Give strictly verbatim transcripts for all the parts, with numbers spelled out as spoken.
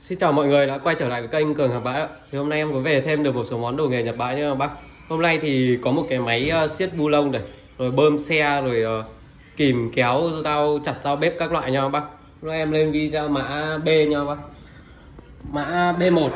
Xin chào mọi người đã quay trở lại với kênh Cường Nhật Bãi ạ. Thì hôm nay em có về thêm được một số món đồ nghề Nhật Bãi nha bác. Hôm nay thì có một cái máy uh, siết bu lông này, rồi bơm xe, rồi uh, kìm kéo dao chặt dao bếp các loại nha bác. Hôm nay em lên video mã B nha bác. Mã B một.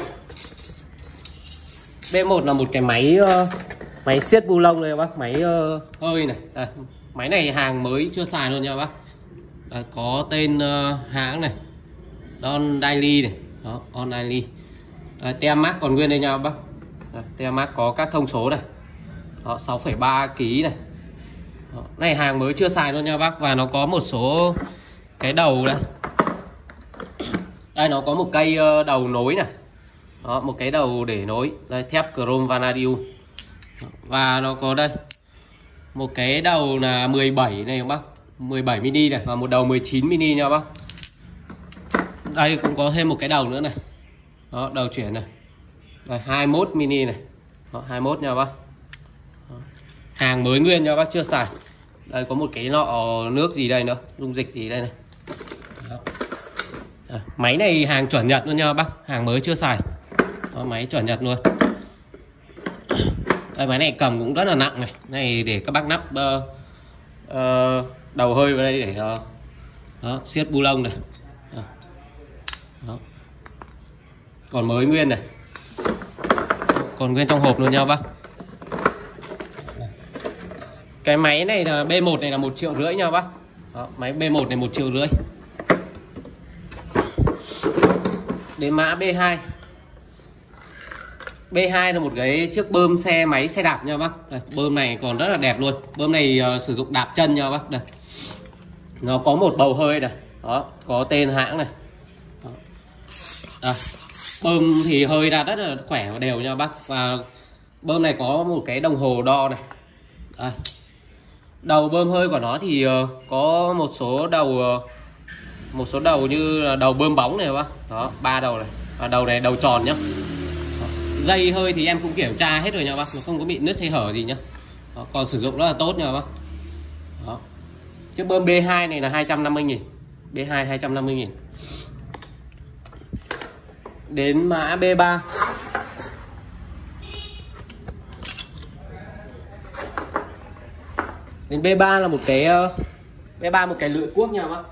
B một là một cái máy uh, máy siết bu lông này bác, máy uh, hơi này. Đây, máy này hàng mới chưa xài luôn nha bác. Đây, có tên uh, hãng này, Don Daily này. Đó, On Daily. Tem mác còn nguyên đây nha bác. Đây, tem mác có các thông số này. Đó, sáu phẩy ba ki lô gam này. Đó, này hàng mới chưa xài luôn nha bác. Và nó có một số cái đầu đây. Đây nó có một cây đầu nối này. Đó, một cái đầu để nối. Đây, thép chrome vanadium. Và nó có đây một cái đầu là mười bảy này các bác, mười bảy mini này, và một đầu mười chín mini nha bác. Đây cũng có thêm một cái đầu nữa này. Đó, đầu chuyển này. Đây, hai mươi mốt mini này. Đó, hai mươi mốt nha bác. Đó, hàng mới nguyên nha bác, chưa xài. Đây có một cái lọ nước gì đây nữa, dung dịch gì đây này. Đó. Đây, máy này hàng chuẩn Nhật luôn nha bác, hàng mới chưa xài. Đó, máy chuẩn Nhật luôn. Đây, máy này cầm cũng rất là nặng này. Này để các bác nắp uh, uh, đầu hơi vào đây để uh, đó, siết bu lông này. Đó. Đó. Còn mới nguyên này, còn nguyên trong hộp luôn nha bác. Cái máy này là B một này là một triệu rưỡi nha bác. Đó, máy B một này một triệu rưỡi. Đến mã B hai. B hai là một cái chiếc bơm xe máy xe đạp nha bác. Đây, bơm này còn rất là đẹp luôn. Bơm này uh, sử dụng đạp chân nha bác. Đây, nó có một bầu hơi này. Đó, có tên hãng này. Đó. Đây, bơm thì hơi ra rất là khỏe và đều nha bác. Và bơm này có một cái đồng hồ đo này. Đây, đầu bơm hơi của nó thì uh, có một số đầu uh, một số đầu như là đầu bơm bóng này bác. Đó, ba đầu này. Và đầu này đầu tròn nhá. Đó, dây hơi thì em cũng kiểm tra hết rồi nha bác, nó không có bị nứt hay hở gì nhá. Đó, còn sử dụng rất là tốt nha bác. Đó, chiếc bơm B hai này là hai trăm năm mươi nghìn. B hai hai trăm năm mươi nghìn. Đến mã B ba. Đến B ba là một cái B ba một cái lưỡi cuốc nha bác.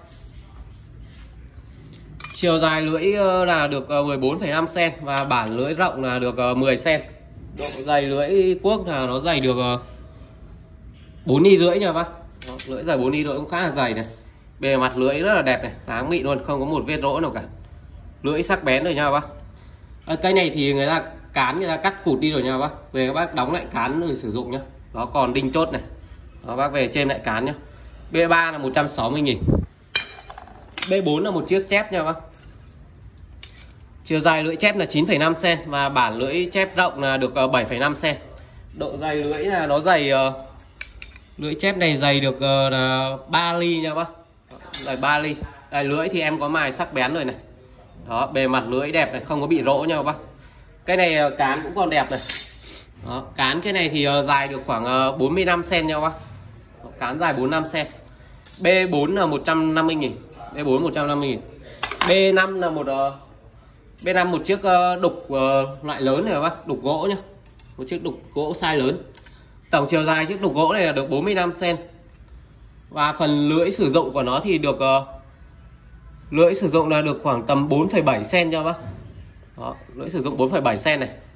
Chiều dài lưỡi là được mười bốn phẩy năm xăng ti mét và bản lưỡi rộng là được mười xăng ti mét. Độ dày lưỡi cuốc là nó dày được bốn ni rưỡi nha bác. Đó, lưỡi dài bốn ni rưỡi cũng khá là dày này. Bề mặt lưỡi rất là đẹp này, sáng mịn luôn, không có một vết rỗ nào cả. Lưỡi sắc bén rồi nha bác. À, cây này thì người ta cán, người ta cắt cụt đi rồi nha bác. Về các bác đóng lại cán rồi sử dụng nhá. Đó, còn đinh chốt này. Đó, bác về trên lại cán nhá. B ba là một trăm sáu mươi nghìn. B bốn là một chiếc chép nha bác. Chiều dài lưỡi chép là chín phẩy năm xăng ti mét và bản lưỡi chép rộng là được bảy phẩy năm xăng ti mét. Độ dày lưỡi là nó dày, lưỡi chép này dày được là ba ly nha bác. Dày ba ly. Đây, lưỡi thì em có mài sắc bén rồi này. Đó, bề mặt lưỡi đẹp này, không có bị rỗ nha bác. Cái này cán cũng còn đẹp này. Đó, cán cái này thì dài được khoảng bốn mươi lăm xăng ti mét nha bác. Đó, cán dài bốn mươi lăm xăng ti mét. B bốn là một trăm năm mươi nghìn. B bốn một trăm năm mươi nghìn. B năm là một B năm một chiếc đục loại lớn này bác, đục gỗ nhá. Một chiếc đục gỗ size lớn. Tổng chiều dài chiếc đục gỗ này là được bốn mươi lăm xăng ti mét. Và phần lưỡi sử dụng của nó thì được lưỡi sử dụng là được khoảng tầm bốn phẩy bảy xăng ti mét nha bác. Đó, lưỡi sử dụng bốn phẩy bảy xăng ti mét này.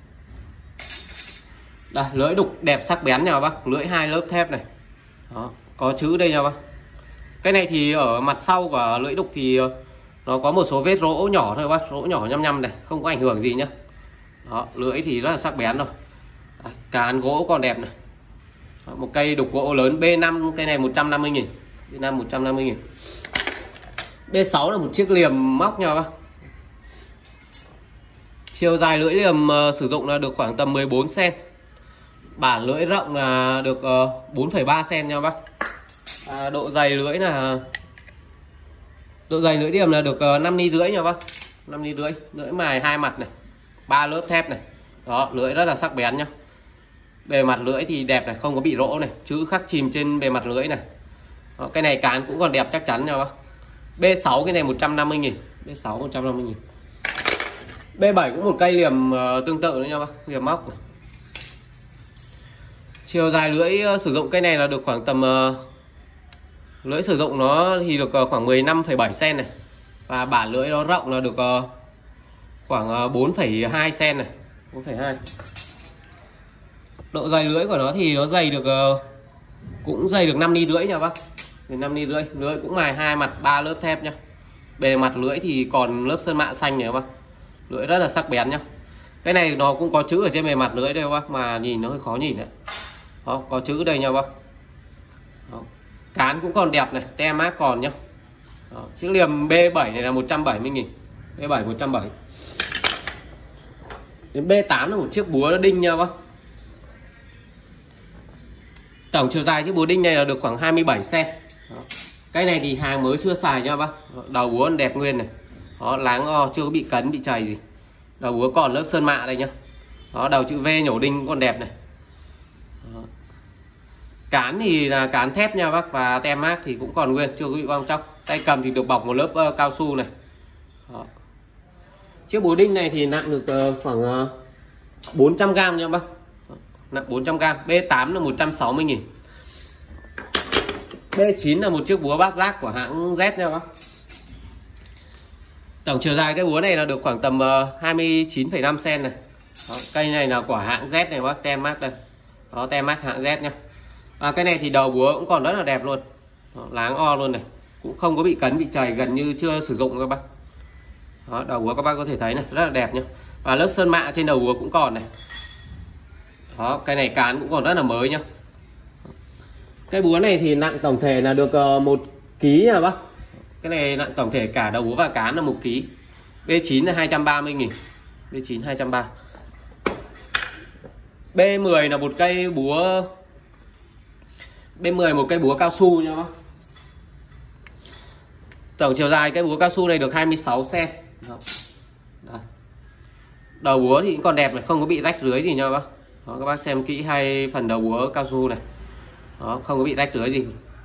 Đây, lưỡi đục đẹp sắc bén nha bác, lưỡi hai lớp thép này. Đó, có chữ đây nha bác. Cái này thì ở mặt sau của lưỡi đục thì nó có một số vết rỗ nhỏ thôi bác, rỗ nhỏ nhăm nhăm này, không có ảnh hưởng gì nhá. Đó, lưỡi thì rất là sắc bén rồi. Đấy, cán gỗ còn đẹp này. Đó, một cây đục gỗ lớn. B năm cây này một trăm năm mươi nghìn. B năm một trăm năm mươi nghìn. B sáu là một chiếc liềm móc nha bác. Chiều dài lưỡi liềm uh, sử dụng là được khoảng tầm mười bốn xăng ti mét. Bản lưỡi rộng là được uh, bốn phẩy ba xăng ti mét nha bác. À, độ dày lưỡi là độ dày lưỡi liềm là được uh, năm ni rưỡi nha bác. năm ni rưỡi. Lưỡi mài hai mặt này, ba lớp thép này. Đó, lưỡi rất là sắc bén nhá. Bề mặt lưỡi thì đẹp này, không có bị rỗ này, chữ khắc chìm trên bề mặt lưỡi này. Đó, cái này cán cũng còn đẹp chắc chắn nha bác. B sáu cái này một trăm năm mươi nghìn. B sáu một trăm năm mươi nghìn. B bảy cũng một cây liềm uh, tương tự nữa nha bác, liềm móc này. Chiều dài lưỡi uh, sử dụng cây này là được khoảng tầm uh, lưỡi sử dụng nó thì được uh, khoảng mười lăm phẩy bảy xen này, và bản lưỡi nó rộng là được uh, khoảng uh, bốn phẩy hai xen này, bốn phẩy hai. Độ dày lưỡi của nó thì nó dày được uh, cũng dày được năm ni rưỡi nha bác, năm ni rưỡi. Lưỡi cũng mài hai mặt ba lớp thép nhá. Bề mặt lưỡi thì còn lớp sơn mạ xanh này bác, lưỡi rất là sắc bén nhá. Cái này nó cũng có chữ ở trên bề mặt lưỡi đây bác, mà nhìn nó hơi khó nhìn đấy. Đó, có chữ đây nha bác. Đó. Cán cũng còn đẹp này, tem mác còn nhá. Đó. Chiếc liềm B bảy này là một trăm bảy mươi nghìn, B bảy một trăm bảy mươi. Đến B tám là một chiếc búa đinh nha bác. Tổng chiều dài chiếc búa đinh này là được khoảng hai mươi bảy xen. Cái này thì hàng mới chưa xài nha bác. Đầu búa đẹp nguyên này. Đó, láng o chưa có bị cấn bị chày gì. Đầu búa còn lớp sơn mạ đây nhá. Đó, đầu chữ V nhổ đinh còn đẹp này. Đó. Cán thì là cán thép nha bác, và tem mác thì cũng còn nguyên, chưa có bị bong chóc. Tay cầm thì được bọc một lớp uh, cao su này. Đó. Chiếc búa đinh này thì nặng được uh, khoảng uh, bốn trăm gam nha bác. Đó. Nặng bốn trăm gam. B tám là một trăm sáu mươi nghìn. B chín là một chiếc búa bát giác của hãng Z nha bác. Tổng chiều dài cái búa này là được khoảng tầm uh, hai mươi chín phẩy năm xen này. Đó, cây này là của hãng Z này bác, tem mác đây. Đó, tem mác hãng Z nhá. À, cái này thì đầu búa cũng còn rất là đẹp luôn. Đó, láng o luôn này, cũng không có bị cấn bị chày, gần như chưa sử dụng các bác. Đó, đầu búa các bác có thể thấy này, rất là đẹp nhá. Và lớp sơn mạ trên đầu búa cũng còn này. Đó, cái này cán cũng còn rất là mới nhá. Cái búa này thì nặng tổng thể là được uh, một ký nha bác. Cái này nặng tổng thể cả đầu búa và cán là một ký. B chín là hai trăm ba mươi nghìn. B chín hai trăm ba mươi. B mười là một cây búa B mười một cây búa cao su nha bác. Tổng chiều dài cây búa cao su này được hai mươi sáu xen. Đó. Đầu búa thì cũng còn đẹp này, không có bị rách rưới gì nha bác. Đó, các bác xem kỹ hai phần đầu búa cao su này. Đó, không có bị rách rưới gì.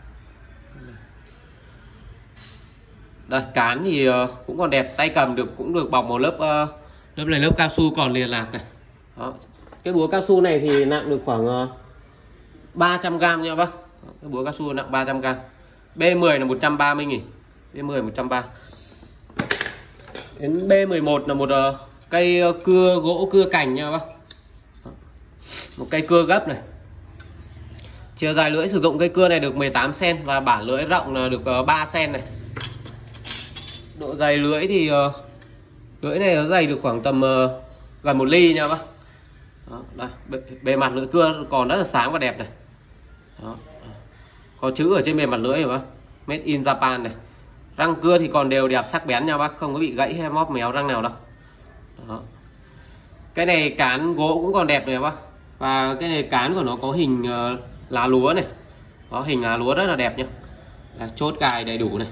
Đây, cán thì uh, cũng còn đẹp, tay cầm được cũng được bọc một lớp uh, lớp này lớp cao su còn liền lạc này. Đó. Cái búa cao su này thì nặng được khoảng uh, ba trăm gam nha bác. Cái búa cao su nặng ba trăm gam. B mười là một trăm ba mươi nghìn. B mười một trăm ba mươi. Đến B mười một là một uh, cây uh, cưa gỗ cưa cành nha bác. Đó. Một cây cưa gấp này. Chiều dài lưỡi sử dụng cây cưa này được mười tám xen, và bản lưỡi rộng là được uh, ba xen này. Độ dày lưỡi thì uh, lưỡi này nó dày được khoảng tầm uh, gần một ly nha bác. Đó, đây, bề, bề mặt lưỡi cưa còn rất là sáng và đẹp này. Đó. Có chữ ở trên bề mặt lưỡi rồi bác, Made in Japan này. Răng cưa thì còn đều đẹp sắc bén nha bác, không có bị gãy hay móp méo răng nào đâu. Đó. Cái này cán gỗ cũng còn đẹp này bác. Và cái này cán của nó có hình uh, lá lúa này. Đó, hình lá lúa rất là đẹp nhá. Là chốt cài đầy đủ này.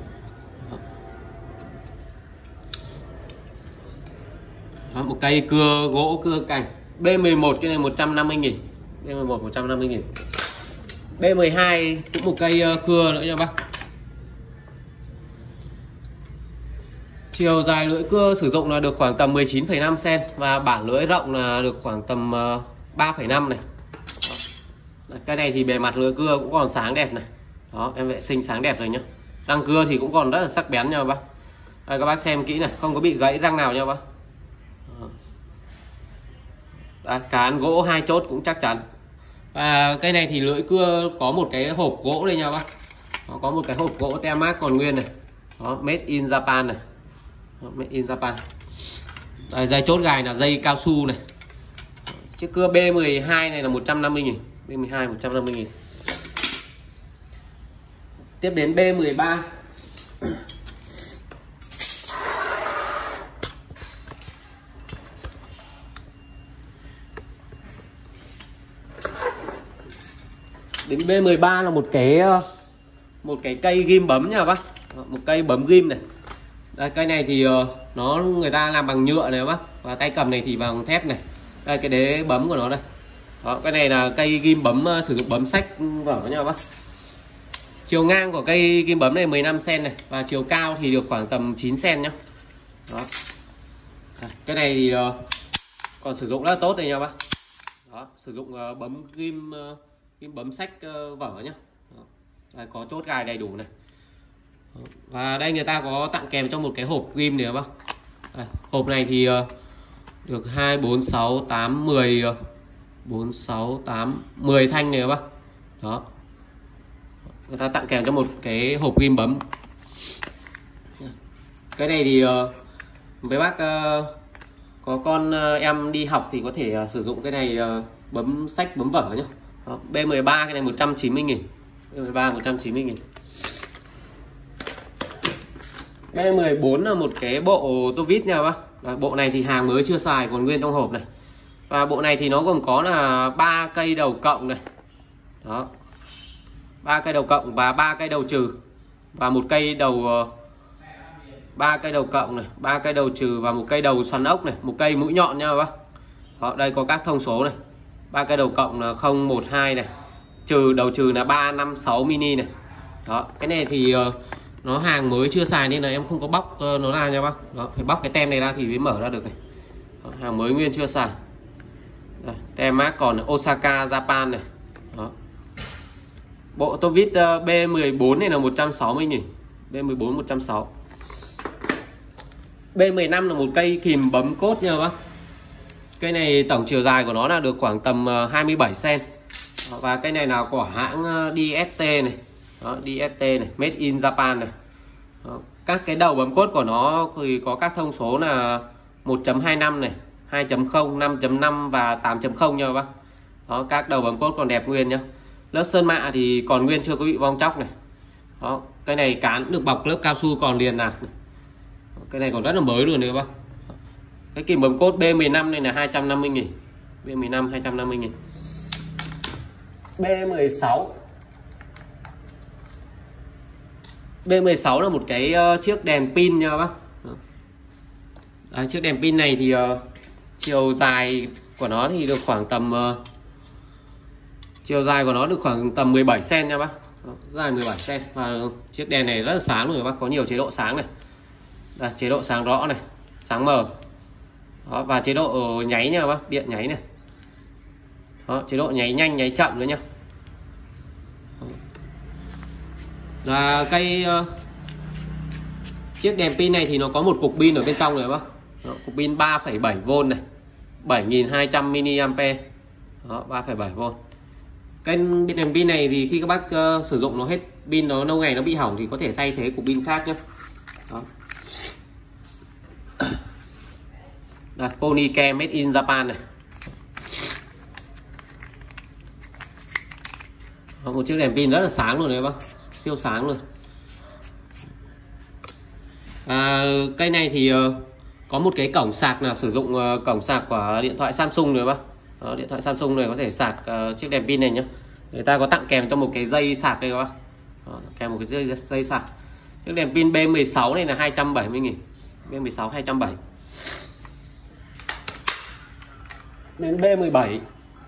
Đó, một cây cưa gỗ cưa cành. B mười một cái này một trăm năm mươi nghìn. B mười một một trăm năm mươi nghìn. B mười hai cũng một cây uh, cưa nữa nha bác. Chiều dài lưỡi cưa sử dụng là được khoảng tầm mười chín phẩy năm xen, và bản lưỡi rộng là được khoảng tầm uh, ba phẩy năm này. Đó. Cái này thì bề mặt lưỡi cưa cũng còn sáng đẹp này. Đó, em vệ sinh sáng đẹp rồi nhá. Răng cưa thì cũng còn rất là sắc bén nha bác. Đây, các bác xem kỹ này, không có bị gãy răng nào nha bác. Đó, cán gỗ hai chốt cũng chắc chắn. Và cây này thì lưỡi cưa có một cái hộp gỗ đây nha bác. Đó, có một cái hộp gỗ tem mác còn nguyên này. Đó, Made in Japan này. Đó, Made in Japan. Đây, dây chốt gài là dây cao su này. Chiếc cưa B mười hai này là một trăm năm mươi nghìn. B mười hai một trăm năm mươi nghìn. Tiếp đến B mười ba. Đến B mười ba là một cái một cái cây ghim bấm nha bác. Một cây bấm ghim này. Đây, cây này thì nó người ta làm bằng nhựa này bác, và tay cầm này thì bằng thép này. Đây, cái đế bấm của nó đây. Đó, cái này là cây ghim bấm sử dụng bấm sách vở nha bác. Chiều ngang của cây ghim bấm này mười lăm xen này, và chiều cao thì được khoảng tầm chín xen nhá. Đó. Cái này thì uh, còn sử dụng rất là tốt đây nha bác. Đó, sử dụng uh, bấm ghim uh, ghim bấm sách uh, vở nhá. Đó. Đây, có chốt gài đầy đủ này. Đó. Và đây người ta có tặng kèm cho một cái hộp ghim này bác. Đây, hộp này thì uh, được hai bốn sáu tám mười uh, bốn sáu tám mười thanh này bác. Đó. Người ta tặng kèm cho một cái hộp ghim bấm. Cái này thì uh, với bác uh, có con uh, em đi học thì có thể uh, sử dụng cái này uh, bấm sách bấm vở nhá. Đó, B mười ba cái này một trăm chín mươi nghìn. B mười ba một trăm chín mươi nghìn. B mười bốn là một cái bộ tô vít nha bác. Đó, bộ này thì hàng mới chưa xài còn nguyên trong hộp này. Và bộ này thì nó gồm có là ba cây đầu cộng này. Đó. ba cây đầu cộng và ba cây đầu trừ và một cây đầu ba cây đầu cộng này, ba cây đầu trừ và một cây đầu xoắn ốc này, một cây mũi nhọn nha bác. Đó, đây có các thông số này. ba cây đầu cộng là không một hai này, trừ đầu trừ là ba năm sáu mini này. Đó, cái này thì uh, nó hàng mới chưa xài nên là em không có bóc uh, nó ra nha bác. Đó, phải bóc cái tem này ra thì mới mở ra được này. Đó, hàng mới nguyên chưa xài. Đây, tem mác còn Osaka Japan này. Đó. Bộ tô vít uh, B mười bốn này là một trăm sáu mươi nghìn. B mười bốn một trăm sáu mươi. B mười lăm là một cây kìm bấm cốt nha bác. Cây này tổng chiều dài của nó là được khoảng tầm uh, hai mươi bảy xăng ti mét. Và cây này là của hãng uh, đê ét tê này. Đó, đê ét tê này, Made in Japan này. Đó, các cái đầu bấm cốt của nó thì có các thông số là một chấm hai năm này, hai chấm không, năm chấm năm và tám chấm không nha bác. Đó, các đầu bấm cốt còn đẹp nguyên nhá. Lớp sơn mạ thì còn nguyên chưa có bị bong chóc này. Đó, cái này cán được bọc lớp cao su còn liền nạc này. Cái này còn rất là mới luôn đấy các bác. Cái kìm bấm cốt B mười lăm này là hai trăm năm mươi nghìn. B mười lăm hai trăm năm mươi nghìn. B mười sáu. B mười sáu là một cái uh, chiếc đèn pin nha bác. Đấy, chiếc đèn pin này thì uh, chiều dài của nó thì được khoảng tầm uh, chiều dài của nó được khoảng tầm mười bảy xăng ti mét nha bác. Đó, dài mười bảy xăng ti mét. Và chiếc đèn này rất là sáng luôn các bác, có nhiều chế độ sáng này. Đây, chế độ sáng rõ này, sáng mờ. Đó, và chế độ nháy nha bác, điện nháy này. Đó, chế độ nháy nhanh, nháy chậm nữa nhá. Và cây uh, chiếc đèn pin này thì nó có một cục pin ở bên trong rồi bác. Đó, cục pin ba phẩy bảy vôn này, bảy nghìn hai trăm mi-li-am-pe. Đó, ba phẩy bảy vôn. Cái đèn pin này thì khi các bác uh, sử dụng nó hết pin, nó lâu ngày nó bị hỏng thì có thể thay thế cục pin khác nhé. Đó. Đây, Ponycam Made in Japan này. Đó, một chiếc đèn pin rất là sáng luôn đấy bác, siêu sáng luôn. À, cây này thì uh, có một cái cổng sạc là sử dụng uh, cổng sạc của điện thoại Samsung rồi bác. Đó, điện thoại Samsung này có thể sạc uh, chiếc đèn pin này nhé. Người ta có tặng kèm cho một cái dây sạc đây các bác. Đó, kèm một cái dây, dây sạc. Chiếc đèn pin B mười sáu này là hai trăm bảy mươi nghìn. B mười sáu hai trăm bảy mươi. Đến B mười bảy.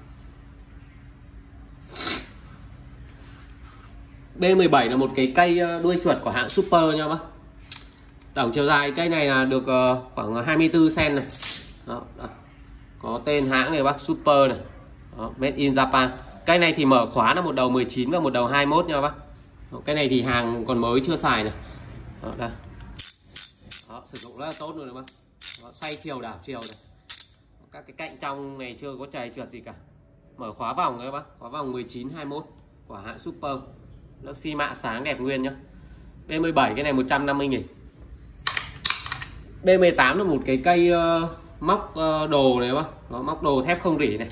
B mười bảy là một cái cây đuôi chuột của hãng Super nha bác. Tổng chiều dài cây này là được khoảng hai mươi tư xăng ti mét này. Đó, đó. Có tên hãng này bác, Super này. Đó, Made in Japan. Cây này thì mở khóa là một đầu mười chín và một đầu hai mươi mốt nha bác. Đó, cái này thì hàng còn mới chưa xài này. Đó, đây. Đó, sử dụng rất là tốt luôn đấy bác. Đó, xoay chiều đảo chiều này. Các cái cạnh trong này chưa có chày trượt gì cả. Mở khóa vòng các bác, khóa vòng mười chín hai mươi mốt của hãng Super. Lớp xi mạ sáng đẹp nguyên nhá. B mười bảy cái này một trăm năm mươi nghìn. B mười tám là một cái cây uh, móc uh, đồ này bác. Nó móc đồ thép không rỉ này.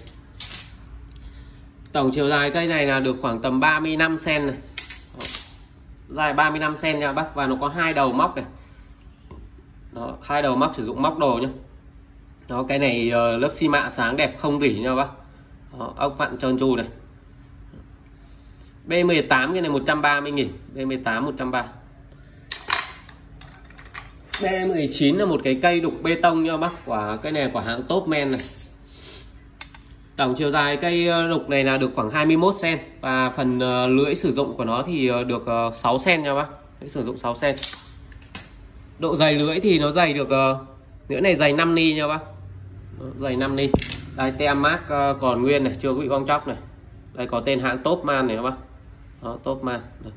Tổng chiều dài cây này là được khoảng tầm ba mươi lăm xăng ti mét này. Đó. Dài ba mươi lăm xăng ti mét nha bác, và nó có hai đầu móc này. Đó, hai đầu móc sử dụng móc đồ nhá. Đó, cái này uh, lớp xi mạ sáng đẹp không rỉ nha bác. Đó, ốc vặn trơn tru này. B mười tám cái này một trăm ba mươi nghìn. B mười tám một trăm ba mươi. B mười chín là một cái cây đục bê tông nha bác, quả cây này của hãng Topman này. Tổng chiều dài cây đục này là được khoảng hai mươi mốt xăng ti mét và phần uh, lưỡi sử dụng của nó thì uh, được uh, sáu xăng ti mét nha bác. Lưỡi sử dụng sáu xăng ti mét. Độ dày lưỡi thì nó dày được uh, Lưỡi này dày năm ni nha bác. Đó, dày năm ni. Đây tem mác uh, còn nguyên này, chưa có bị bong chóc này. Đây có tên hãng Topman này các bác. Đó, Topman. Đây.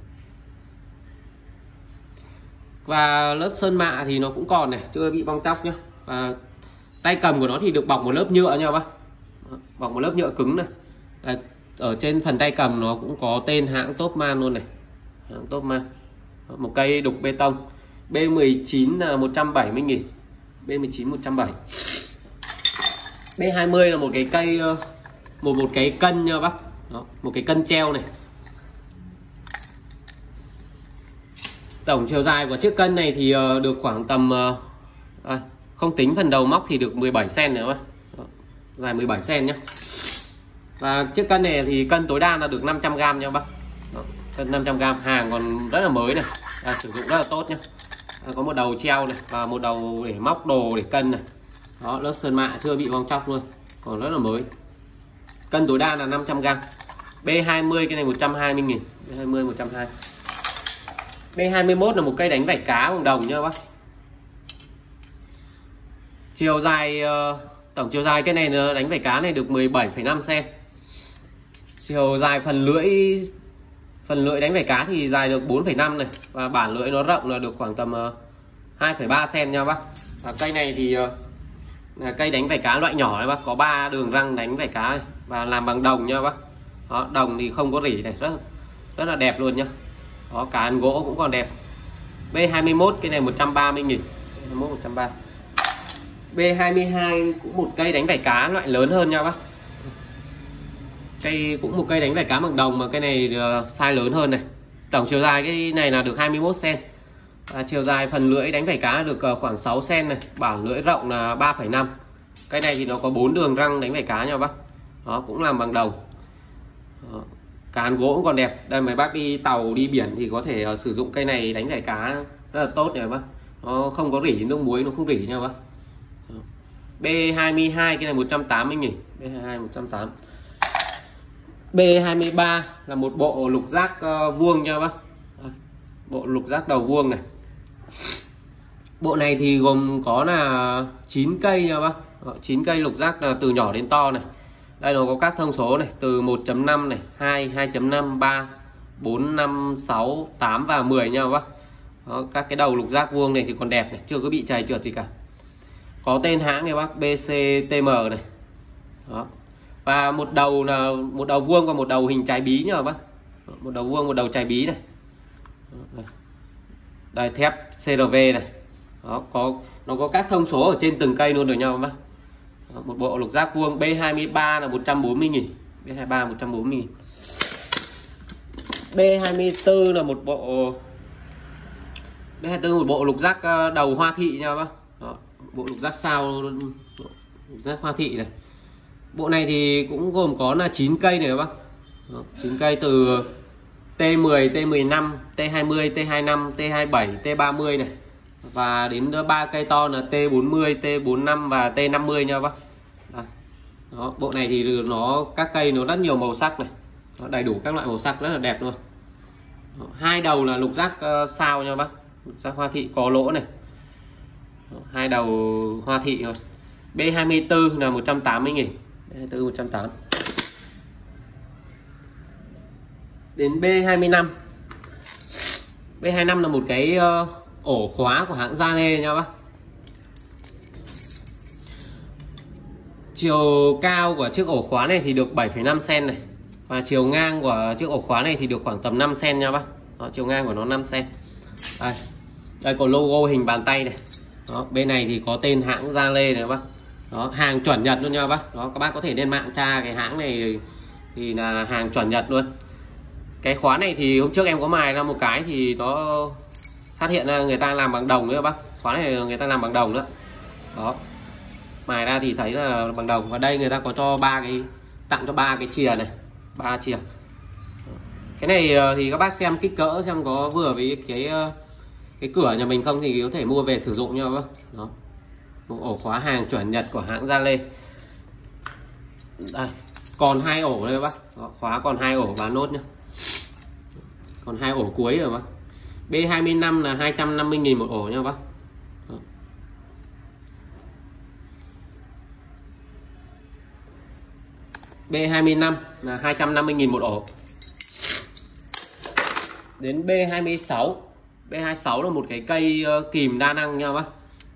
Và lớp sơn mạ thì nó cũng còn này, chưa bị bong chóc nhá. Và tay cầm của nó thì được bọc một lớp nhựa nha bác. Đó, bọc một lớp nhựa cứng này. Đây, ở trên phần tay cầm nó cũng có tên hãng Topman luôn này. Hãng Topman. Đó, một cây đục bê tông. B mười chín là một trăm bảy mươi nghìn. B mười chín một trăm bảy mươi. B hai mươi là một cái cây một một cái cân nha bác. Đó, một cái cân treo này. Tổng chiều dài của chiếc cân này thì được khoảng tầm à, không tính phần đầu móc thì được mười bảy xen nữa bác. Đó, dài mười bảy xen nhé. Và chiếc cân này thì cân tối đa là được năm trăm gam nha bác. Đó, cân năm trăm gam, hàng còn rất là mới này. À, sử dụng rất là tốt nhé. À, có một đầu treo này và một đầu để móc đồ để cân này. Đó, lớp sơn mạ chưa bị bong chóc luôn, còn rất là mới. Cân tối đa là năm trăm gam. B hai mươi cái này một trăm hai mươi nghìn. B hai mươi một trăm hai mươi. B hai mươi mốt là một cây đánh vảy cá bằng đồng nha bác. Chiều dài uh, tổng chiều dài cái này nó đánh vảy cá này được mười bảy phẩy năm xen. Chiều dài phần lưỡi phần lưỡi đánh vảy cá thì dài được bốn phẩy năm này, và bản lưỡi nó rộng là được khoảng tầm uh, hai phẩy ba xen nha bác. Và cây này thì uh, là cây đánh vảy cá loại nhỏ này bác, có ba đường răng đánh vảy cá này, và làm bằng đồng nha bác. Đó, đồng thì không có rỉ này, rất rất là đẹp luôn nhá. Đó, cả ăn gỗ cũng còn đẹp. B hai mươi mốt cái này một trăm ba mươi nghìn. B hai mươi mốt một trăm ba mươi. B hai mươi hai cũng một cây đánh vảy cá loại lớn hơn nha bác. Cây cũng một cây đánh vảy cá bằng đồng mà cây này uh, size lớn hơn này. Tổng chiều dài cái này là được hai mươi mốt xen. À, chiều dài phần lưỡi đánh vảy cá được uh, khoảng sáu xen này, bản lưỡi rộng là ba phẩy năm. Cây này thì nó có bốn đường răng đánh vảy cá nha bác. Đó, cũng làm bằng đồng. Đó, cán gỗ cũng còn đẹp. Đây mấy bác đi tàu đi biển thì có thể uh, sử dụng cây này đánh vảy cá rất là tốt này bác. Nó không có rỉ nước muối, nó không rỉ nha bác. Đó. B hai mươi hai cái này một trăm tám mươi nghìn. B hai mươi hai một trăm tám mươi. B hai mươi ba là một bộ lục giác uh, vuông nha bác. Bộ lục giác đầu vuông này. Bộ này thì gồm có là chín cây nha bác. chín cây lục giác là từ nhỏ đến to này. Đây nó có các thông số này, từ một chấm năm này, hai, hai chấm năm, ba, bốn, năm, sáu, tám và mười nha bác. Đó, các cái đầu lục giác vuông này thì còn đẹp này, chưa có bị chày trượt gì cả. Có tên hãng này bác, B C T M này. Đó. Và một đầu là một đầu vuông và một đầu hình trái bí nha bác. Một đầu vuông, một đầu trái bí này. Đây, đây thép C R V này. Đó, có nó có các thông số ở trên từng cây luôn rồi nhau bác. Đó, một bộ lục giác vuông. B hai mươi ba là một trăm bốn mươi nghìn. B hai mươi ba một trăm bốn mươi nghìn. B hai mươi tư là một bộ B hai mươi tư một bộ lục giác đầu hoa thị nha bác. Đó, bộ lục giác sao lục giác hoa thị này. Bộ này thì cũng gồm có là chín cây này bác. Đó, chín cây từ T mười, T mười lăm, T hai mươi, T hai mươi lăm, T hai mươi bảy, T ba mươi này. Và đến ba cây to là T bốn mươi, T bốn mươi lăm và T năm mươi nha bác. Đó, bộ này thì nó các cây nó rất nhiều màu sắc này. Nó đầy đủ các loại màu sắc rất là đẹp luôn. Đó, hai đầu là lục giác uh, sao nha bác. Lục giác hoa thị có lỗ này. Đó, hai đầu hoa thị rồi. B hai mươi tư là một trăm tám mươi nghìn. B hai mươi tư một trăm tám mươi. Đến B hai mươi lăm. B hai mươi lăm là một cái uh, ổ khóa của hãng Gia Lê nha bác. Chiều cao của chiếc ổ khóa này thì được bảy phẩy năm xen này. Và chiều ngang của chiếc ổ khóa này thì được khoảng tầm năm xen nha bác. Đó, chiều ngang của nó năm xen. Đây. Đây có logo hình bàn tay này. Đó, bên này thì có tên hãng Gia Lê này bác. Đó, hàng chuẩn Nhật luôn nha bác. Đó, các bác có thể lên mạng tra cái hãng này thì là hàng chuẩn Nhật luôn. Cái khóa này thì hôm trước em có mài ra một cái thì nó phát hiện ra người ta làm bằng đồng nữa bác. Khóa này người ta làm bằng đồng nữa. Đó. Mài ra thì thấy là bằng đồng. Và đây người ta có cho ba cái, tặng cho ba cái chìa này, ba chìa. Cái này thì các bác xem kích cỡ xem có vừa với cái cái cửa nhà mình không thì có thể mua về sử dụng nha bác. Đó. Một ổ khóa hàng chuẩn Nhật của hãng Gia Lê. Đây, còn hai ổ đây bác. Đó, khóa còn hai ổ bán nốt nhá. Còn hai ổ cuối rồi bác. B hai mươi lăm là hai trăm năm mươi nghìn một ổ nha bác. Đó. B hai mươi lăm là hai trăm năm mươi nghìn một ổ. Đến B hai mươi sáu. B hai mươi sáu là một cái cây kìm đa năng nha bác.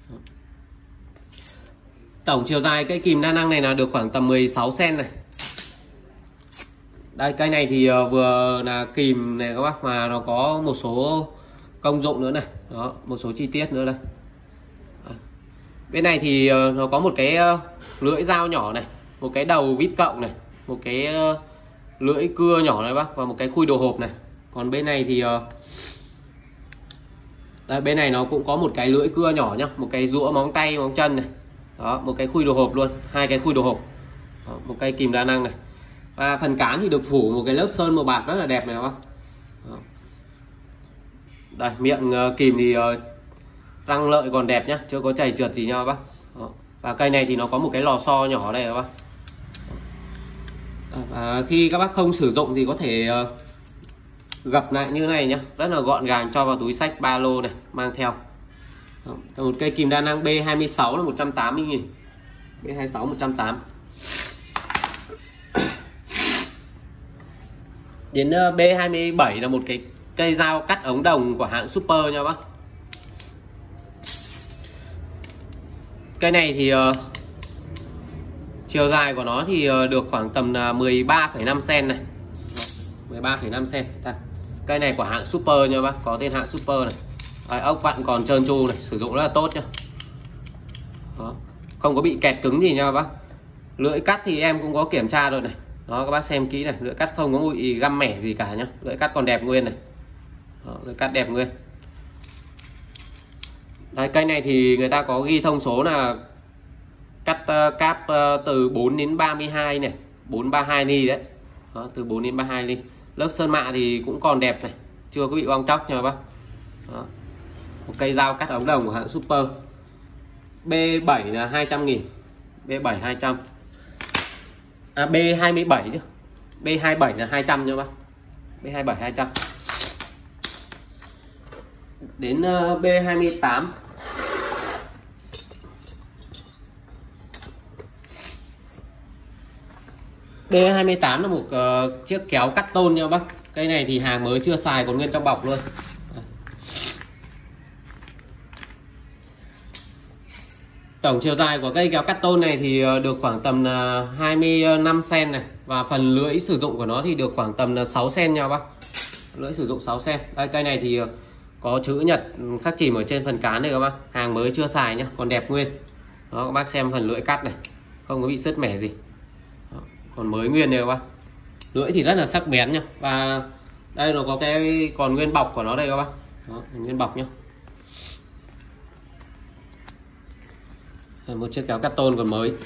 Tổng chiều dài cây kìm đa năng này là được khoảng tầm mười sáu xen này. Đây cây này thì vừa là kìm này các bác, mà nó có một số công dụng nữa này. Đó, một số chi tiết nữa đây. Đó. Bên này thì nó có một cái lưỡi dao nhỏ này, một cái đầu vít cộng này, một cái lưỡi cưa nhỏ này bác, và một cái khui đồ hộp này. Còn bên này thì đây, bên này nó cũng có một cái lưỡi cưa nhỏ nhá, một cái rũa móng tay móng chân này. Đó, một cái khui đồ hộp luôn, hai cái khui đồ hộp. Đó, một cây kìm đa năng này. Và phần cán thì được phủ một cái lớp sơn màu bạc rất là đẹp này các bác. Đó. Đây, miệng uh, kìm thì uh, răng lợi còn đẹp nhá, chưa có chảy trượt gì nha các bác. Đó. Và cây này thì nó có một cái lò xo nhỏ đây các bác. Đó. Và khi các bác không sử dụng thì có thể uh, gập lại như này nhá, rất là gọn gàng, cho vào túi xách ba lô này mang theo. Đó. Một cây kìm đa năng B hai mươi sáu là một trăm tám mươi nghìn. B hai mươi sáu một trăm tám mươi. Đến B hai mươi bảy là một cái cây dao cắt ống đồng của hãng Super nha bác. Cây này thì uh, chiều dài của nó thì uh, được khoảng tầm là mười ba phẩy năm xen này. mười ba phẩy năm xen. Đây. Cây này của hãng Super nha bác, có tên hãng Super này. Đấy, ốc vặn còn trơn tru này, sử dụng rất là tốt nhá. Đó. Không có bị kẹt cứng gì nha bác. Lưỡi cắt thì em cũng có kiểm tra rồi này. Đó, các bác xem kỹ này, lưỡi cắt không có bụi găm mẻ gì cả nhá, lưỡi cắt còn đẹp nguyên này. Đó, lưỡi cắt đẹp nguyên. Đấy, cây này thì người ta có ghi thông số là cắt uh, cáp uh, từ bốn đến ba mươi hai này, bốn ba hai ly đấy. Đó, từ bốn đến ba mươi hai ly. Lớp sơn mạ thì cũng còn đẹp này, chưa có bị bong tróc nha bác. Đó. Một cây dao cắt ống đồng của hãng Super. B bảy là hai trăm nghìn. B bảy hai trăm. À, B hai mươi bảy chứ. B hai mươi bảy là hai trăm nha bác. B hai mươi bảy hai trăm. Đến uh, B hai mươi tám. B hai mươi tám là một uh, chiếc kéo cắt tôn nha bác. Cây này thì hàng mới chưa xài còn nguyên trong bọc luôn. Tổng chiều dài của cây kéo cắt tôn này thì được khoảng tầm là hai mươi lăm xen này. Và phần lưỡi sử dụng của nó thì được khoảng tầm là sáu xen nha bác. Lưỡi sử dụng sáu xen. Đây, cây này thì có chữ Nhật khắc chìm ở trên phần cán này các bác. Hàng mới chưa xài nhá, còn đẹp nguyên. Đó, các bác xem phần lưỡi cắt này, không có bị sứt mẻ gì. Đó, còn mới nguyên này các bác. Lưỡi thì rất là sắc bén nhá. Và đây nó có cái còn nguyên bọc của nó đây các bác. Đó, nguyên bọc nhá. Một chiếc kéo cắt tôn còn mới.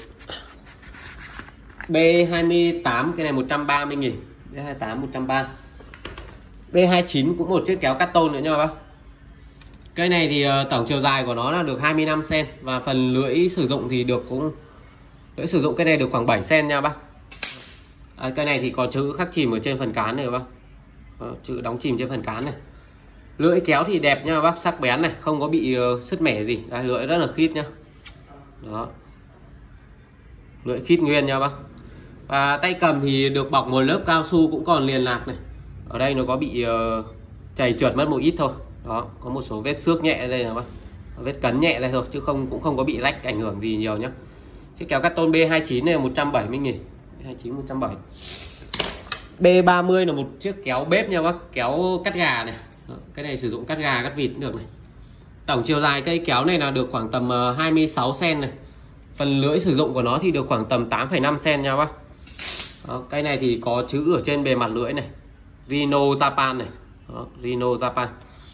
B hai mươi tám cái này một trăm ba mươi nghìn. B hai mươi tám một trăm ba mươi. B hai mươi chín cũng một chiếc kéo cắt tôn nữa nha bác. Cây này thì uh, tổng chiều dài của nó là được hai mươi lăm xen. Và phần lưỡi sử dụng thì được cũng lưỡi sử dụng cái này được khoảng bảy xen nha bác. À, cây này thì có chữ khắc chìm ở trên phần cán này bác. Đó, chữ đóng chìm trên phần cán này. Lưỡi kéo thì đẹp nha bác, sắc bén này, không có bị uh, sứt mẻ gì. Đây, lưỡi rất là khít nhá. Đó, lưỡi khít nguyên nha bác. Và tay cầm thì được bọc một lớp cao su cũng còn liền lạc này. Ở đây nó có bị uh, chảy trượt mất một ít thôi. Đó, có một số vết xước nhẹ ở đây nào bác, vết cấn nhẹ đây thôi, chứ không cũng không có bị rách ảnh hưởng gì nhiều nhá. Chiếc kéo cắt tôn B hai mươi chín này là một trăm bảy mươi nghìn. B hai mươi chín một trăm bảy mươi. B ba mươi là một chiếc kéo bếp nha bác, kéo cắt gà này. Đó, cái này sử dụng cắt gà cắt vịt cũng được này. Tổng chiều dài cây kéo này là được khoảng tầm hai mươi sáu xen này. Phần lưỡi sử dụng của nó thì được khoảng tầm tám phẩy năm xen nha bác. Đó, cây này thì có chữ ở trên bề mặt lưỡi này, Rhino Japan này. Đó, Rhino Japan.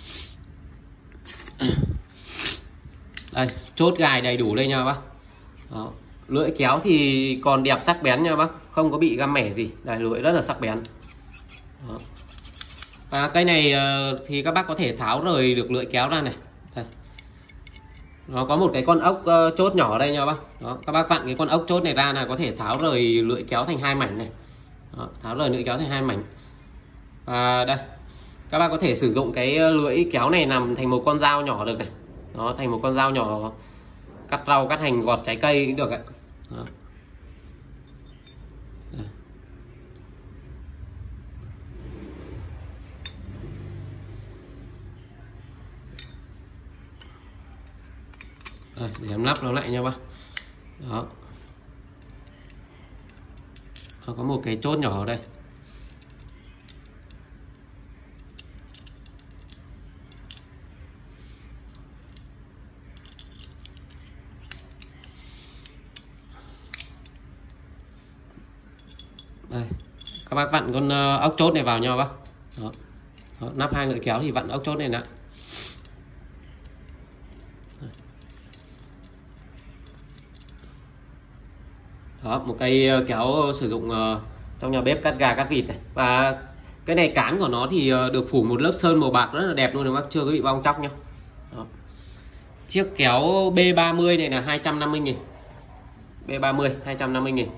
Đây, chốt gài đầy đủ đây nha bác. Đó, lưỡi kéo thì còn đẹp sắc bén nha bác, không có bị găm mẻ gì. Đây, lưỡi rất là sắc bén. Đó. Và cây này thì các bác có thể tháo rời được lưỡi kéo ra này. Đây. Nó có một cái con ốc uh, chốt nhỏ ở đây nha bác. Đó, các bác vặn cái con ốc chốt này ra là có thể tháo rời lưỡi kéo thành hai mảnh này. Đó, tháo rời lưỡi kéo thành hai mảnh. Và đây, các bác có thể sử dụng cái lưỡi kéo này làm thành một con dao nhỏ được này. Đó, thành một con dao nhỏ cắt rau, cắt hành, gọt trái cây cũng được ạ. Đó. để em lắp nó lại nha bác. Đó, nó có một cái chốt nhỏ ở đây. Đây, các bác vặn con ốc chốt này vào nhau bác. Đó. Đó, nắp hai lưỡi kéo thì vặn ốc chốt này lại. Đó, một cây kéo sử dụng trong nhà bếp cắt gà cắt vịt này. Và cái này cán của nó thì được phủ một lớp sơn màu bạc rất là đẹp luôn các bác, chưa có bị bong tróc nhá. Đó. Chiếc kéo B ba mươi này là hai trăm năm mươi nghìn. B ba mươi hai trăm năm mươi nghìn.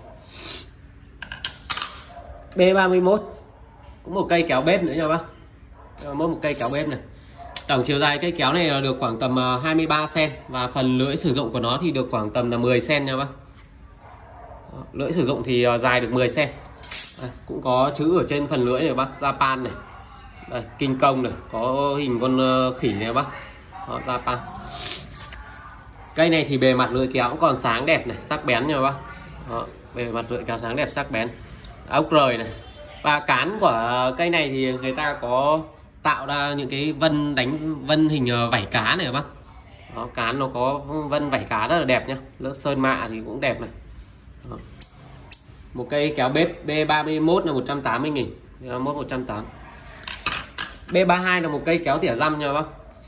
B ba mươi mốt cũng một cây kéo bếp nữa nha bác. Mỗi một cây kéo bếp này. Tổng chiều dài cây kéo này được khoảng tầm hai mươi ba xen và phần lưỡi sử dụng của nó thì được khoảng tầm là mười xen nha bác. Đó, lưỡi sử dụng thì dài được mười xen. Đây, cũng có chữ ở trên phần lưỡi này bác, Japan này. Đây, kinh công này, có hình con khỉ này bác. Đó, Japan. Cây này thì bề mặt lưỡi kéo cũng còn sáng đẹp này, sắc bén nha bác. Đó, bề mặt lưỡi kéo sáng đẹp sắc bén. Ốc rời này. Và cán của cây này thì người ta có tạo ra những cái vân đánh vân hình vảy cá này bác. Đó, cán nó có vân vảy cá rất là đẹp nhá. Lớp sơn mạ thì cũng đẹp này. Đó. Một cây kéo bếp B ba mươi mốt là một trăm tám mươi nghìn. B ba mươi mốt một trăm tám mươi. B ba mươi hai là một cây kéo tỉa răm nha bác.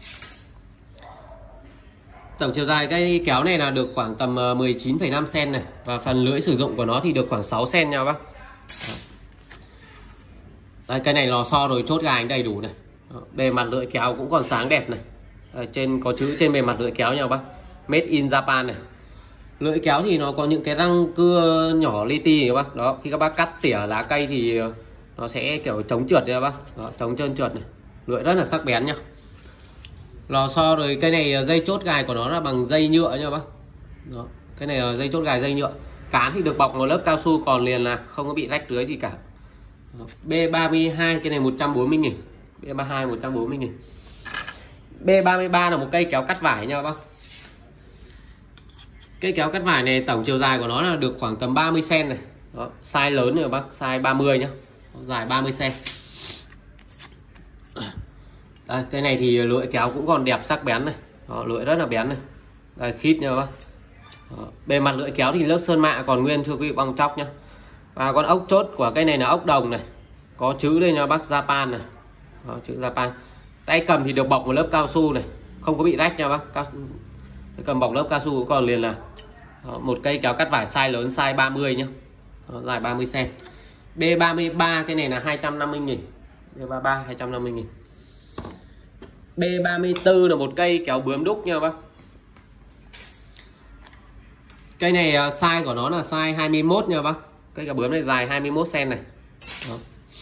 Tổng chiều dài cây kéo này là được khoảng tầm mười chín phẩy năm xen này. Và phần lưỡi sử dụng của nó thì được khoảng sáu xen nha bác. Đây, cái này lò xo rồi chốt gà đầy đủ này. Đó, bề mặt lưỡi kéo cũng còn sáng đẹp này. Ở trên có chữ trên bề mặt lưỡi kéo nha bác. Made in Japan này. Lưỡi kéo thì nó có những cái răng cưa nhỏ li ti các bác. Đó, khi các bác cắt tỉa lá cây thì nó sẽ kiểu chống trượt nha bác. Đó, chống trơn trượt này. Lưỡi rất là sắc bén nhá. Lò xo rồi cái này dây chốt gài của nó là bằng dây nhựa nha bác. Đó, cái này là dây chốt gài dây nhựa. Cán thì được bọc một lớp cao su còn liền là không có bị rách rưới gì cả. B ba mươi hai cái này một trăm bốn mươi nghìn. B ba mươi hai một trăm bốn mươi nghìn. B ba mươi ba là một cây kéo cắt vải nha bác. Cây kéo cắt vải này tổng chiều dài của nó là được khoảng tầm ba mươi xen này. Đó, size lớn rồi bác, size ba mươi nhá. Dài ba mươi xen. Đây, cái này thì lưỡi kéo cũng còn đẹp sắc bén này. Đó, lưỡi rất là bén này. Đây, khít nha bác. Đó, bề mặt lưỡi kéo thì lớp sơn mạ còn nguyên chưa có bị bong tróc nhá. Và con ốc chốt của cây này là ốc đồng này. Có chữ đây nha bác, Japan này. Đó, chữ Japan. Tay cầm thì được bọc một lớp cao su này, không có bị rách nha bác. Cao... cầm bọc lớp cao su còn liền là. Đó, một cây kéo cắt vải size lớn, size ba mươi nhá. Đó, dài ba mươi xen. B ba mươi ba cái này là hai trăm năm mươi nghìn. B ba mươi ba hai trăm năm mươi nghìn. B ba mươi tư là một cây kéo bướm đúc nha bác. Cây này size của nó là size hai mươi mốt nha bác. Cây kéo bướm này dài hai mươi mốt xen này. Đó.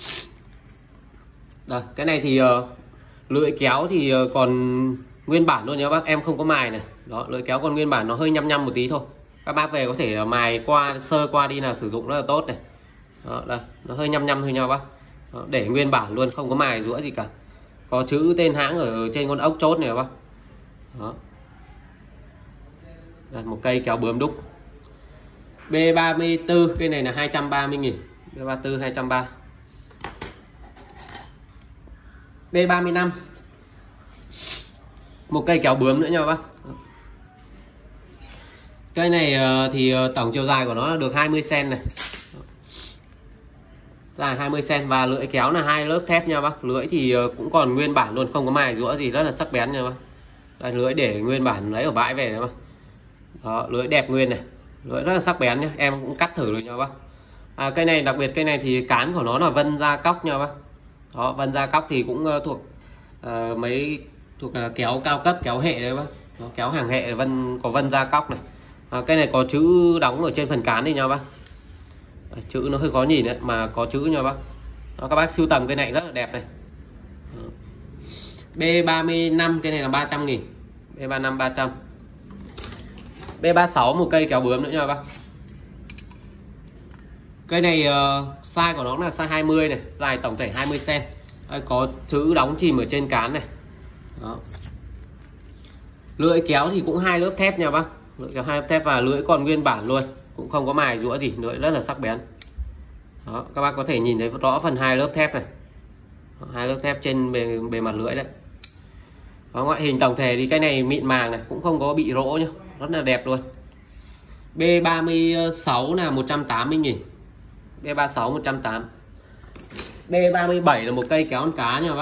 Đây, cái này thì uh, lưỡi kéo thì uh, còn nguyên bản luôn nhá bác, em không có mài này. Đó, lưỡi kéo còn nguyên bản, nó hơi nhăm nhăm một tí thôi. Các bác về có thể mài qua sơ qua đi là sử dụng rất là tốt này. Đó, đây, nó hơi nhăm nhăm thôi nha bác. Đó, để nguyên bản luôn, không có mài rũa gì cả. Có chữ tên hãng ở trên con ốc chốt này bác. Đó. Đây, một cây kéo bướm đúc. B ba mươi tư cây này là hai trăm ba mươi nghìn. B ba mươi tư hai trăm ba mươi. B ba mươi lăm một cây kéo bướm nữa nha bác. Cây này thì tổng chiều dài của nó là được hai mươi xen này. Dài hai mươi xen và lưỡi kéo là hai lớp thép nha bác. Lưỡi thì cũng còn nguyên bản luôn, không có mài rũa gì, rất là sắc bén nha bác. Đây, lưỡi để nguyên bản lấy ở bãi về đấy bác. Đó, lưỡi đẹp nguyên này. Lưỡi rất là sắc bén nhá, em cũng cắt thử rồi nha bác. À, cây này đặc biệt cây này thì cán của nó là vân da cóc nha bác. Đó, vân da cóc thì cũng uh, thuộc uh, mấy thuộc là kéo cao cấp, kéo hệ đấy bác. Nó kéo hàng hệ vân có vân da cóc này. À, cây này có chữ đóng ở trên phần cán đi nha bác. À, chữ nó hơi khó nhìn đấy mà có chữ nha bác. Đó, các bác sưu tầm cây này rất là đẹp này. Đó. B ba mươi lăm cây này là ba trăm nghìn. B ba mươi lăm ba trăm. B ba mươi sáu một cây kéo bướm nữa nha bác. Cây này uh, size của nó là size hai mươi này, dài tổng thể hai mươi xen. Đây, có chữ đóng chìm ở trên cán này. Đó. Lưỡi kéo thì cũng hai lớp thép nha bác. Lưỡi kéo hai lớp thép và lưỡi còn nguyên bản luôn, cũng không có mài rũa gì, lưỡi rất là sắc bén. Đó, các bác có thể nhìn thấy rõ phần hai lớp thép này, hai lớp thép trên bề, bề mặt lưỡi đấy. Đó, ngoại hình tổng thể thì cái này mịn màng này, cũng không có bị rỗ nhá, rất là đẹp luôn. B ba mươi sáu là một trăm tám mươi nghìn, B ba mươi sáu một trăm tám mươi. B ba mươi bảy là một cây kéo con cá nha bác.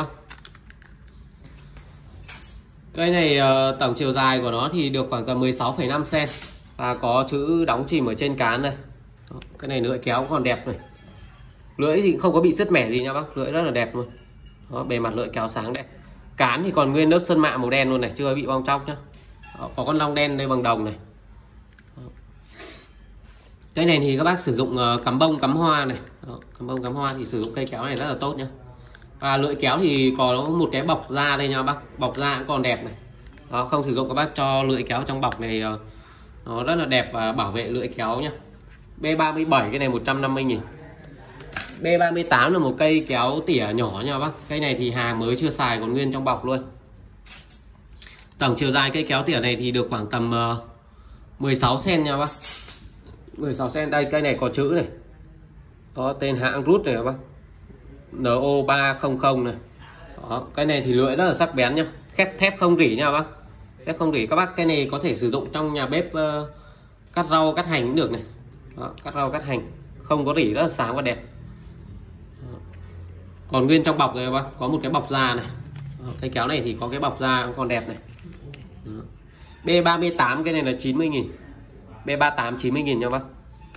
Cây này uh, tổng chiều dài của nó thì được khoảng tầm mười sáu phẩy năm xăng-ti-mét và có chữ đóng chìm ở trên cán đây. Đó, cái này lưỡi kéo còn đẹp này, lưỡi thì không có bị sứt mẻ gì nha bác, lưỡi rất là đẹp luôn. Đó, bề mặt lưỡi kéo sáng đẹp, cán thì còn nguyên lớp sơn mạ màu đen luôn này, chưa bị bong tróc nhá. Đó, có con long đen đây bằng đồng này. Đó. Cây này thì các bác sử dụng uh, cắm bông cắm hoa này. Đó, cắm bông cắm hoa thì sử dụng cây kéo này rất là tốt nhá. Và lưỡi kéo thì có một cái bọc da đây nha bác, bọc da cũng còn đẹp này. Đó, không sử dụng các bác cho lưỡi kéo trong bọc này uh, nó rất là đẹp và bảo vệ lưỡi kéo nhá. B ba mươi bảy cái này một trăm năm mươi nghìn. B ba mươi tám là một cây kéo tỉa nhỏ nha bác. Cây này thì hàng mới chưa xài còn nguyên trong bọc luôn. Tổng chiều dài cây kéo tỉa này thì được khoảng tầm uh, mười sáu xăng-ti-mét nha bác. mười sáu xăng-ti-mét. Đây cây này có chữ này. Đó, tên hãng rút này bác. N O ba không không này. Đó, cái này thì lưỡi rất là sắc bén nhá. Thép thép không rỉ nha bác. Thép không rỉ, các bác cái này có thể sử dụng trong nhà bếp uh, cắt rau cắt hành cũng được này. Đó, cắt rau cắt hành không có rỉ, rất là sáng và đẹp. Đó. Còn nguyên trong bọc này bác, có một cái bọc da này. Đó, cây kéo này thì có cái bọc da cũng còn đẹp này. Đó. B ba mươi tám cái này là chín mươi nghìn. B ba mươi tám chín mươi nghìn nha bác.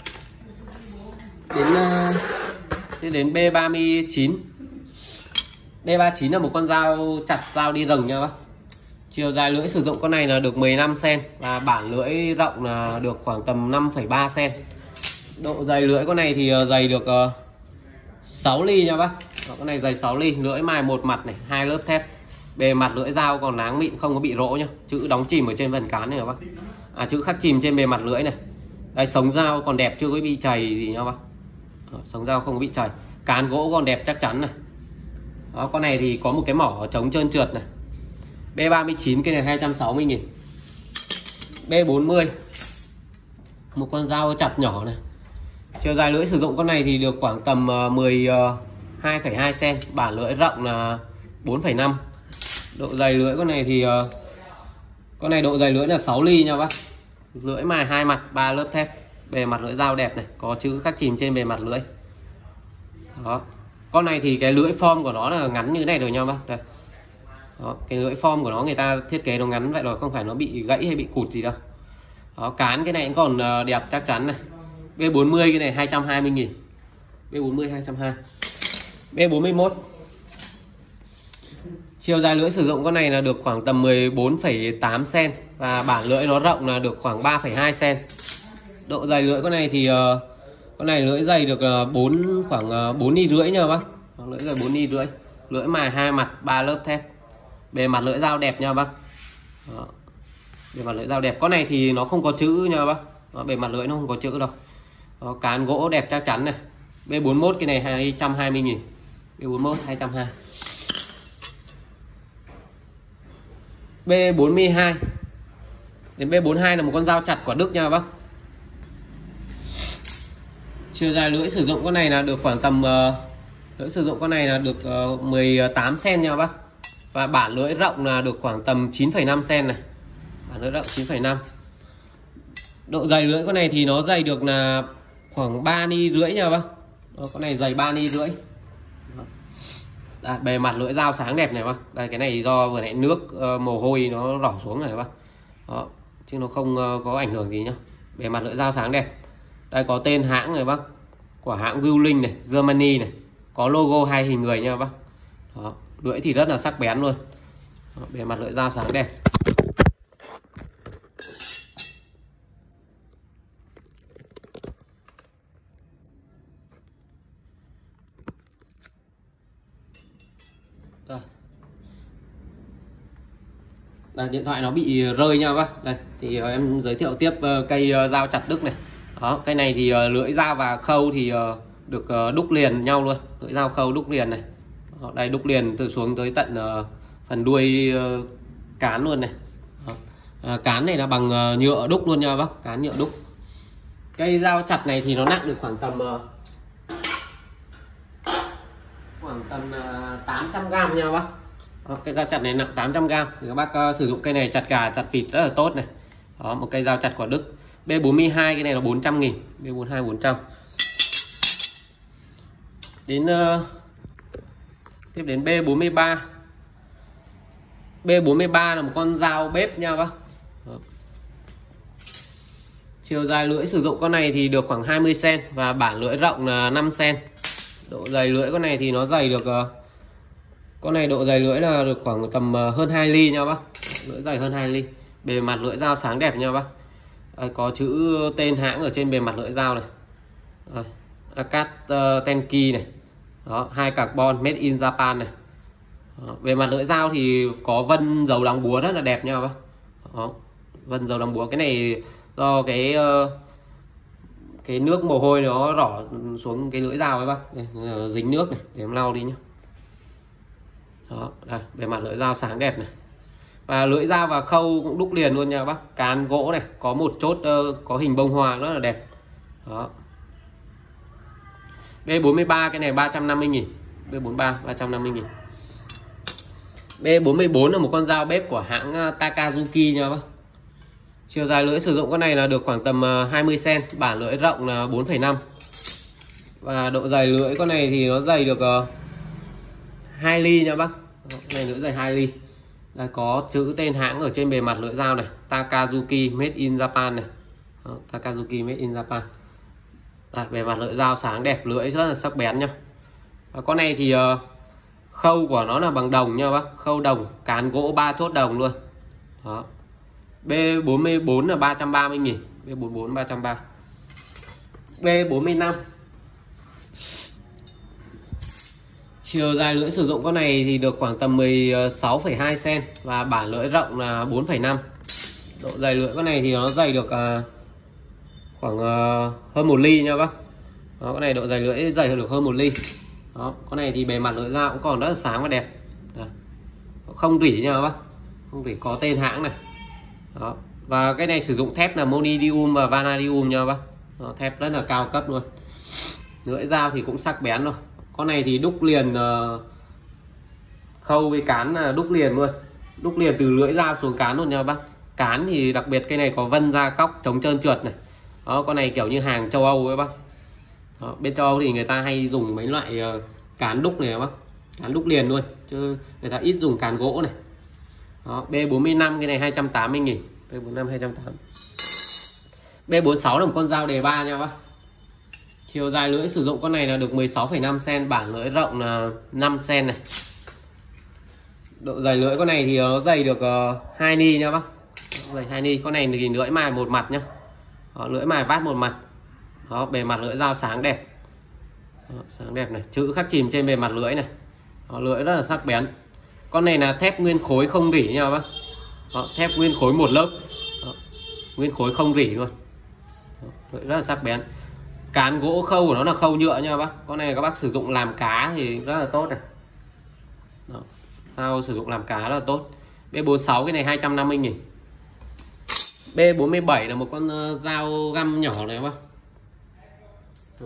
Đến uh, đến B ba mươi chín. B ba mươi chín là một con dao chặt dao đi rừng nha bác. Chiều dài lưỡi sử dụng con này là được mười lăm xăng-ti-mét và bản lưỡi rộng là được khoảng tầm năm phẩy ba xăng-ti-mét. Độ dày lưỡi con này thì dày được uh, sáu ly nha bác. Đó, con này dày sáu ly, lưỡi mài một mặt này, hai lớp thép. Bề mặt lưỡi dao còn láng mịn, không có bị rỗ nhá. Chữ đóng chìm ở trên phần cán này các bác. À, chữ khắc chìm trên bề mặt lưỡi này. Đây, sống dao còn đẹp, chưa có bị chày gì nha bác. Đó, sống dao không có bị chày. Cán gỗ còn đẹp chắc chắn này. Đó, con này thì có một cái mỏ chống trơn trượt này. B ba mươi chín cái này hai trăm sáu mươi nghìn. B bốn mươi một con dao chặt nhỏ này. Chiều dài lưỡi sử dụng con này thì được khoảng tầm mười hai phẩy hai xăng-ti-mét, bản lưỡi rộng là bốn phẩy năm. Độ dày lưỡi con này thì con này độ dày lưỡi là sáu ly nha bác. Lưỡi mài hai mặt, ba lớp thép. Bề mặt lưỡi dao đẹp này, có chữ khắc chìm trên bề mặt lưỡi. Đó. Con này thì cái lưỡi form của nó là ngắn như thế này rồi nha bác. Đây. Đó, cái lưỡi form của nó người ta thiết kế nó ngắn vậy rồi, không phải nó bị gãy hay bị cụt gì đâu. Đó, cán cái này cũng còn đẹp chắc chắn này. B bốn mươi cái này hai trăm hai mươi nghìn. B bốn mươi hai trăm hai mươi. B bốn mươi mốt. Chiều dài lưỡi sử dụng con này là được khoảng tầm mười bốn phẩy tám xăng-ti-mét và bản lưỡi nó rộng là được khoảng ba phẩy hai xăng-ti-mét. Độ dày lưỡi con này thì uh, con này lưỡi dày được uh, bốn khoảng uh, bốn ly rưỡi nha bác. Lưỡi dày bốn ly rưỡi. Lưỡi mài hai mặt, ba lớp thép. Bề mặt lưỡi dao đẹp nha bác. Đó. Bề mặt lưỡi dao đẹp. Con này thì nó không có chữ nha bác. Đó, bề mặt lưỡi nó không có chữ đâu. Đó, cán gỗ đẹp chắc chắn này. B bốn mươi mốt cái này hai trăm hai mươi nghìn. B bốn mươi mốt hai trăm hai mươi. B bốn mươi hai. Đến B bốn mươi hai là một con dao chặt quả Đức nha bác. Chiều dài lưỡi sử dụng con này là được khoảng tầm uh, lưỡi sử dụng con này là được uh, mười tám xăng-ti-mét nha bác. Và bản lưỡi rộng là được khoảng tầm chín phẩy năm xăng-ti-mét này. Bản lưỡi rộng chín phẩy năm. Độ dày lưỡi con này thì nó dày được là khoảng ba ly rưỡi nha bác. Đó, con này dày ba ly rưỡi. Đây, bề mặt lưỡi dao sáng đẹp này bác. Đây, cái này do vừa nãy nước uh, mồ hôi nó rỏ xuống này bác. Đó, chứ nó không uh, có ảnh hưởng gì nhá. Bề mặt lưỡi dao sáng đẹp. Đây có tên hãng này bác. Của hãng Wuling này, Germany này. Có logo hai hình người nha bác. Đó, lưỡi thì rất là sắc bén luôn. Đó, bề mặt lưỡi dao sáng đẹp. Đây. Đây, điện thoại nó bị rơi nha bác. Đây thì em giới thiệu tiếp cây dao chặt Đức này. Đó, cây này thì lưỡi dao và khâu thì được đúc liền nhau luôn. Lưỡi dao khâu đúc liền này. Đó, đây đúc liền từ xuống tới tận phần đuôi cán luôn này. Đó. À, cán này là bằng uh, nhựa đúc luôn nha bác, cán nhựa đúc. Cây dao chặt này thì nó nặng được khoảng tầm uh, khoảng tầm uh, tám trăm gram nha bác. Đó, cây dao chặt này nặng tám trăm gram thì các bác uh, sử dụng cây này chặt gà chặt vịt rất là tốt này. Đó, một cây dao chặt của Đức. B bốn mươi hai cái này là bốn trăm nghìn, B bốn mươi hai bốn trăm. Đến uh, tiếp đến B bốn mươi ba. B bốn mươi ba là một con dao bếp nha bác. Đó. Chiều dài lưỡi sử dụng con này thì được khoảng hai mươi xen ti mét và bản lưỡi rộng là năm xen ti mét. Độ dày lưỡi con này thì nó dày được uh, con này độ dày lưỡi là được khoảng tầm uh, hơn hai ly nha bác. Lưỡi dày hơn hai ly. Bề mặt lưỡi dao sáng đẹp nha bác. À, có chữ tên hãng ở trên bề mặt lưỡi dao này. À, Akatsuki uh, Tenki này. Đó, hai carbon made in Japan này. Đó, bề mặt lưỡi dao thì có vân dầu đóng búa rất là đẹp nha bác. Đó, vân dầu đóng búa cái này do cái uh, cái nước mồ hôi nó rỏ xuống cái lưỡi dao ấy bác. Đây, dính nước này để em lau đi nhé. Đó, đây, bề mặt lưỡi dao sáng đẹp này. Và lưỡi dao và khâu cũng đúc liền luôn nha bác. Cán gỗ này, có một chốt uh, có hình bông hoa rất là đẹp. Đó. B bốn mươi ba cái này ba trăm năm mươi nghìn, B bốn mươi ba ba trăm năm mươi nghìn. B bốn mươi bốn là một con dao bếp của hãng Takazuki nha bác. Chiều dài lưỡi sử dụng con này là được khoảng tầm hai mươi xen ti mét, bản lưỡi rộng là bốn phẩy năm. Và độ dày lưỡi con này thì nó dày được uh, hai ly nha bác. Đó, này lưỡi dày hai ly. Đây, có chữ tên hãng ở trên bề mặt lưỡi dao này, Takazuki made in Japan này. Đó, Takazuki made in Japan. Đây, bề mặt lưỡi dao sáng đẹp, lưỡi rất là sắc bén nhá. Và con này thì uh, khâu của nó là bằng đồng nha bác, khâu đồng, cán gỗ ba chốt đồng luôn. Đó. B bốn mươi bốn là ba trăm ba mươi nghìn, B bốn mươi bốn ba trăm ba mươi. B bốn mươi lăm. Chiều dài lưỡi sử dụng con này thì được khoảng tầm mười sáu phẩy hai xen ti mét và bản lưỡi rộng là bốn phẩy năm. Độ dày lưỡi con này thì nó dày được uh, khoảng uh, hơn một ly nha bác. Đó, con này độ dày lưỡi dày được hơn một ly. Đó, con này thì bề mặt lưỡi dao cũng còn rất là sáng và đẹp. Đó. Không rỉ nha bác, không rỉ, có tên hãng này. Đó. Và cái này sử dụng thép là Monidium và Vanadium nha bác. Đó, thép rất là cao cấp luôn. Lưỡi dao thì cũng sắc bén rồi. Con này thì đúc liền uh, khâu với cán là đúc liền luôn, đúc liền từ lưỡi dao xuống cán luôn nha bác. Cán thì đặc biệt cây này có vân da cóc chống trơn trượt này. Đó, con này kiểu như hàng châu Âu ấy bác. Đó, bên châu Âu thì người ta hay dùng mấy loại uh, cán đúc này bác, cán đúc liền luôn chứ người ta ít dùng cán gỗ này. Đó, B bốn mươi lăm cái này hai trăm tám mươi nghìn, B bốn mươi lăm hai trăm tám mươi. B bốn mươi sáu là một con dao đề ba nha bác. Chiều dài lưỡi sử dụng con này là được mười sáu phẩy năm xen ti mét, bản lưỡi rộng là năm xen ti mét này. Độ dày lưỡi con này thì nó dày được uh, hai ni nha bác. Dày hai ni. Con này thì lưỡi mài một mặt nhá. Đó, lưỡi mài vát một mặt. Đó, bề mặt lưỡi dao sáng đẹp. Đó, sáng đẹp này, chữ khắc chìm trên bề mặt lưỡi này. Đó, lưỡi rất là sắc bén. Con này là thép nguyên khối không rỉ nha bác. Đó, thép nguyên khối một lớp. Đó, nguyên khối không rỉ luôn. Đó, lưỡi rất là sắc bén. Cán gỗ khâu của nó là khâu nhựa nha bác. Con này các bác sử dụng làm cá thì rất là tốt này. Đó, dao sử dụng làm cá rất là tốt. B bốn mươi sáu cái này hai trăm năm mươi nghìn. B bốn mươi bảy là một con uh, dao găm nhỏ này bác. Đó.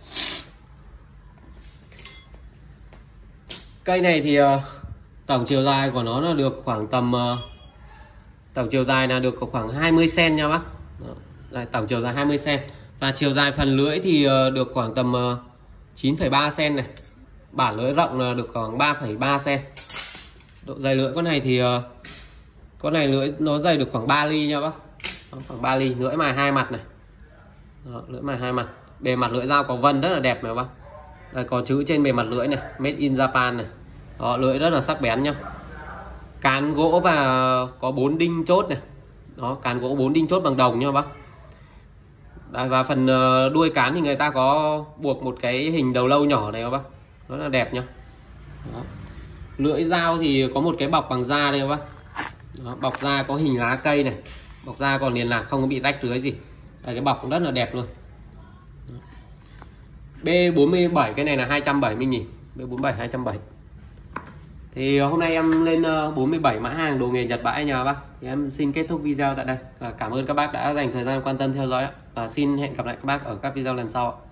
Cây này thì uh, tổng chiều dài của nó là được khoảng tầm uh, tổng chiều dài là được khoảng hai mươi xen ti mét nha bác. Đó. Đây, tổng chiều dài hai mươi xen ti mét. Và chiều dài phần lưỡi thì uh, được khoảng tầm uh, chín phẩy ba xen ti mét này. Bản lưỡi rộng là được khoảng ba phẩy ba xen ti mét. Độ dày lưỡi con này thì uh, con này lưỡi nó dày được khoảng ba ly nha bác. Đó, khoảng ba ly, lưỡi mài hai mặt này. Đó, lưỡi mài hai mặt. Bề mặt lưỡi dao có vân rất là đẹp này bác. Đây, có chữ trên bề mặt lưỡi này, made in Japan này. Đó, lưỡi rất là sắc bén nhá. Cán gỗ và có bốn đinh chốt này. Đó, cán gỗ bốn đinh chốt bằng đồng nha bác. Đây, và phần đuôi cán thì người ta có buộc một cái hình đầu lâu nhỏ này các bác, rất là đẹp nhá. Đó. Lưỡi dao thì có một cái bọc bằng da đây các bác. Đó, bọc da có hình lá cây này, bọc da còn liền lạc, không có bị rách rưới gì. Đây, cái bọc cũng rất là đẹp luôn. Đó. B bốn mươi bảy cái này là hai trăm bảy mươi nghìn, B bốn mươi bảy hai trăm bảy mươi. Thì hôm nay em lên bốn mươi bảy mã hàng đồ nghề Nhật bãi nhà bác. Thì em xin kết thúc video tại đây. Và cảm ơn các bác đã dành thời gian quan tâm theo dõi. Và xin hẹn gặp lại các bác ở các video lần sau.